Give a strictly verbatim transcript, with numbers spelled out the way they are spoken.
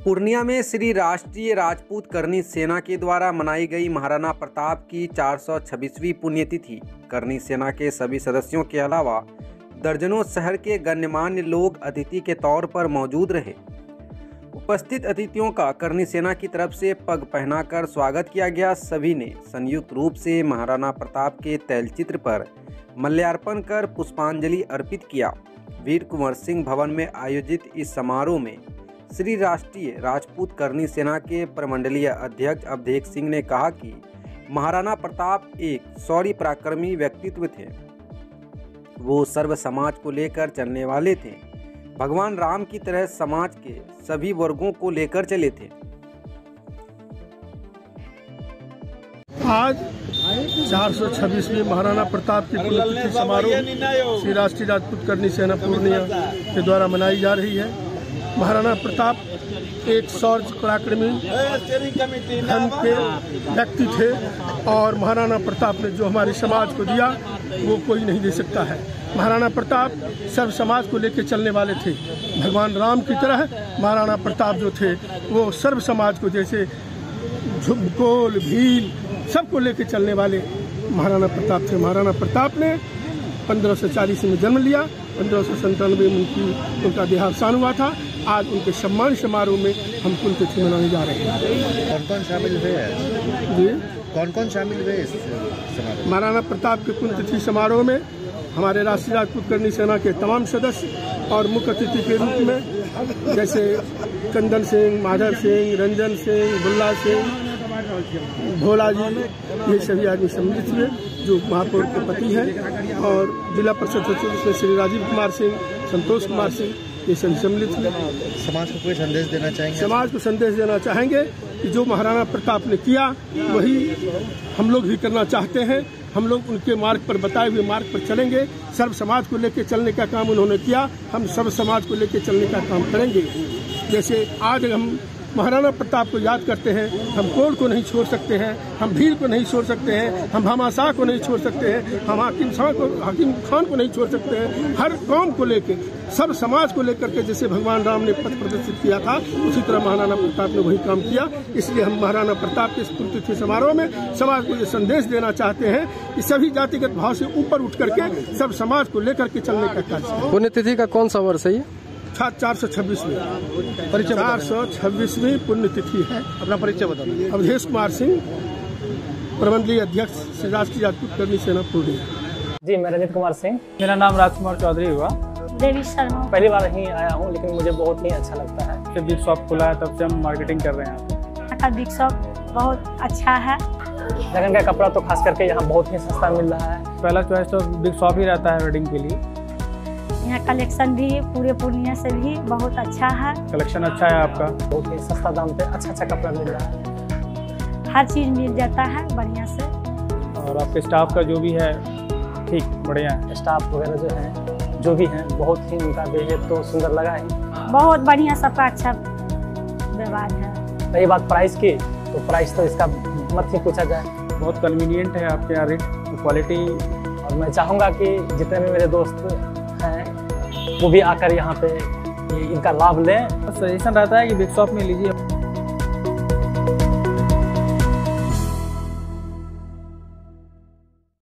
पूर्णिया में श्री राष्ट्रीय राजपूत करनी सेना के द्वारा मनाई गई महाराणा प्रताप की चार सौ छब्बीसवीं पुण्यतिथि। करनी सेना के सभी सदस्यों के अलावा दर्जनों शहर के गण्यमान्य लोग अतिथि के तौर पर मौजूद रहे। उपस्थित अतिथियों का करनी सेना की तरफ से पग पहनाकर स्वागत किया गया। सभी ने संयुक्त रूप से महाराणा प्रताप के तैलचित्र पर माल्यार्पण कर पुष्पांजलि अर्पित किया। वीर कुंवर सिंह भवन में आयोजित इस समारोह में श्री राष्ट्रीय राजपूत करनी सेना के प्रमंडलीय अध्यक्ष अवधेश सिंह ने कहा कि महाराणा प्रताप एक शौर्य पराक्रमी व्यक्तित्व थे। वो सर्व समाज को लेकर चलने वाले थे। भगवान राम की तरह समाज के सभी वर्गों को लेकर चले थे। आज चार सौ छब्बीसवीं महाराणा प्रताप की पुण्यतिथि समारोह श्री राष्ट्रीय राजपूत करनी सेना पूर्णिया के द्वारा मनाई जा रही है। महाराणा प्रताप एक शौर्य पराक्रमी धर्म के व्यक्ति थे और महाराणा प्रताप ने जो हमारे समाज को दिया वो कोई नहीं दे सकता है। महाराणा प्रताप सर्व समाज को लेकर चलने वाले थे। भगवान राम की तरह महाराणा प्रताप जो थे वो सर्व समाज को, जैसे झुमकोल भील सबको लेकर चलने वाले महाराणा प्रताप थे। महाराणा प्रताप ने पंद्रह सौ चालीस में जन्म लिया। पंद्रह सौ संतानवे में उनकी उनका देहावसान हुआ था। आज उनके सम्मान समारोह में हम पुण्यतिथि मनाने जा रहे हैं। कौन कौन शामिल हुए हैं जी? कौन कौन शामिल हुए इस समारोह? महाराणा प्रताप के पुण्यतिथि समारोह में हमारे राष्ट्रीय राजपूत करनी सेना के तमाम सदस्य और मुख्य अतिथि के रूप में जैसे कंदन सिंह, माधव सिंह, रंजन सिंह, बुल्ला सिंह, भोला जी, ये सभी आदमी सम्मिलित हुए जो महापौर के पति हैं, और जिला परिषद सचिव श्री राजीव कुमार सिंह, संतोष कुमार सिंह, ये सभी सम्मिलित हुए। समाज को कोई संदेश देना चाहेंगे? समाज को संदेश देना चाहेंगे कि जो महाराणा प्रताप ने किया वही हम लोग भी करना चाहते हैं। हम लोग उनके मार्ग पर, बताए हुए मार्ग पर चलेंगे। सर्व समाज को लेकर चलने का काम उन्होंने किया, हम सर्व समाज को लेकर चलने का काम करेंगे। जैसे आज हम महाराणा प्रताप को याद करते हैं, हम कोढ़ को नहीं छोड़ सकते हैं, हम भील को नहीं छोड़ सकते हैं, हम भामाशाह को नहीं छोड़ सकते हैं, हम हाकिम शाह को, हाकिम खान को नहीं छोड़ सकते हैं। हर कौम को लेकर, सब समाज को लेकर के जैसे भगवान राम ने पथ प्रदर्शित किया था, उसी तरह महाराणा प्रताप ने वही काम किया। इसलिए हम महाराणा प्रताप के पुण्यतिथि समारोह में समाज को ये संदेश देना चाहते हैं कि सभी जातिगत भाव से ऊपर उठ करके सब समाज को लेकर के चलने का कार्य। पुण्यतिथि का कौन सा वर्ष है ये? चार सौ छब्बीसवीं चार सौ छब्बीसवीं पुण्यतिथि है। अपना परिचय बताओ। अवधेश कुमार सिंह, प्रबंधकीय अध्यक्ष श्री राष्ट्रीय राजपूत करनी सेना पूर्णिया। जी, मैं रंजित कुमार सिंह। मेरा नाम राजकुमार चौधरी हुआ। देवी शर्मा। पहली बार ही आया हूँ, लेकिन मुझे बहुत ही अच्छा लगता है। जब बिग शॉप खुला है तब से हम मार्केटिंग कर रहे हैं। यहाँ का बिग शॉप बहुत अच्छा है। लगन का कपड़ा तो खास करके यहाँ बहुत ही सस्ता मिल रहा है। पहला चॉइस तो बिग शॉप ही रहता है वेडिंग के लिए। यहाँ कलेक्शन भी पूरे पूर्णिया से भी बहुत अच्छा है। कलेक्शन अच्छा है आपका। बहुत ही सस्ता दाम पे अच्छा अच्छा कपड़ा मिल रहा है। हर चीज मिल जाता है बढ़िया से। और आपके स्टाफ का जो भी है ठीक बढ़िया है। स्टाफ वगैरह जो है जो भी है बहुत ही उनका बिहेवियर तो सुंदर लगा है। बहुत बढ़िया, सबका अच्छा व्यवहार है। रही बात प्राइस की, तो प्राइस तो इसका मत ही पूछा जाए। बहुत कन्वीनियंट है आपके यहाँ रेट, क्वालिटी। और मैं चाहूँगा कि जितने भी मेरे दोस्त हैं वो भी आकर यहाँ पे इनका लाभ लें। सजेशन रहता है कि बिग शॉप में लीजिए।